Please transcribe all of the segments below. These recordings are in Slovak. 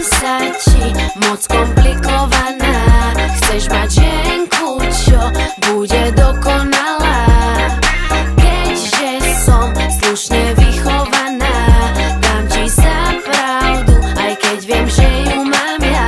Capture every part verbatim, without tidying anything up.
sa ti moc komplikovaná. Chceš mať ženku, čo bude dokonalá. Keďže som slušne vychovaná, dám ti za pravdu, aj keď viem, že ju mám ja.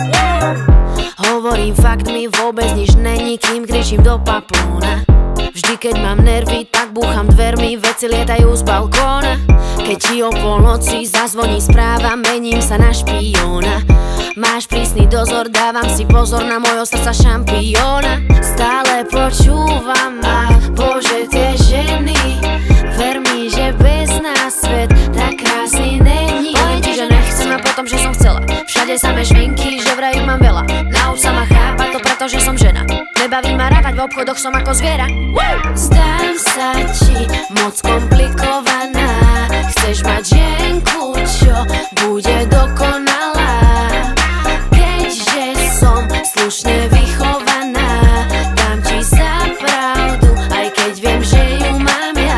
Hovorím faktmi, vôbec nič není, kým kričím do paplóna. Vždy keď mám nervy, tak búcham dvermi, veci lietajú z balkóna. Keď ti o polnoci zazvoní správa, mením sa na špióna. Máš prísny dozor, dávam si pozor na mojho srdca šampióna. Stále počúvam ma, bože tie ženy. Ver mi, že bez nás svet tak krásny není. Poviem ti, že nechcem a potom, že som chcela. Všade samé šminky, že vraj ich mám veľa. Nauč sa ma chápať to, pretože som žena. Nebaví ma rátať, v obchodoch som ako zviera. Zdám sa ti moc komplikovaná. Chceš mať ženku, čo bude dokonalá. Keďže som slušne vychovaná, dám ti za pravdu, aj keď viem, že ju mám ja.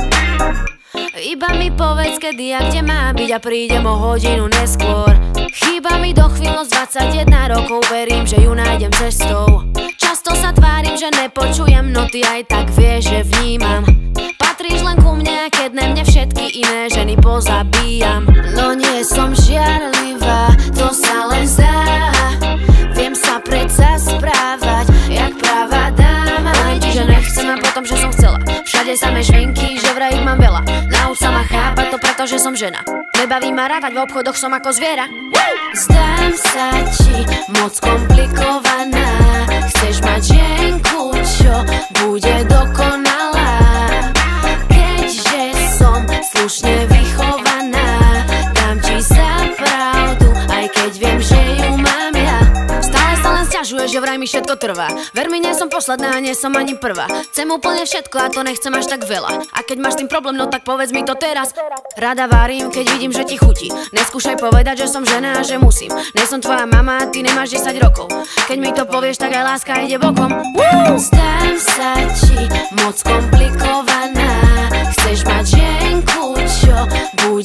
Iba mi povedz, kedy a kde má byť a prídem o hodinu neskôr. Chýba mi dochvíľnosť dvadsaťjeden rokov, verím, že ju nájdem cestou. Často sa tvárim, že nepočujem, no ty aj tak vieš, že vnímam. Patríš len ku mne, keď na mne všetky iné ženy pozabíjam. No nie som žiarlivá, to sa len zdá. Viem sa predsa správať, jak práva dáma. Poviem ti, že nechcem a potom, že som chcela. Všade samé švinky, že vraj ich mám veľa. Nauč sa ma chápať to, pretože som žena. Nebaví ma rátať, v obchodoch som ako zviera. Zdám sa ti moc komplikovaná. Chceš mať ženku, čo bude dokonalá. Keďže som slušne vychovaná, dám ti za pravdu, aj keď viem, že ju mám ja. Stále sa len sťažuje, že vraj mi všetko trvá. Ver mi, nie som posledná a nie som ani prvá. Chcem úplne všetko a to nechcem až tak veľa. A keď máš tým problém, no tak povedz mi to teraz. Rada varím, keď vidím, že ti chutí. Neskúšaj povedať, že som žena a že musím. Nie som tvoja mama a ty nemáš desať rokov. Keď mi to povieš, tak aj láska ide bokom. Zdám sa ti moc komplikovaná. Chceš mať ženku, čo bude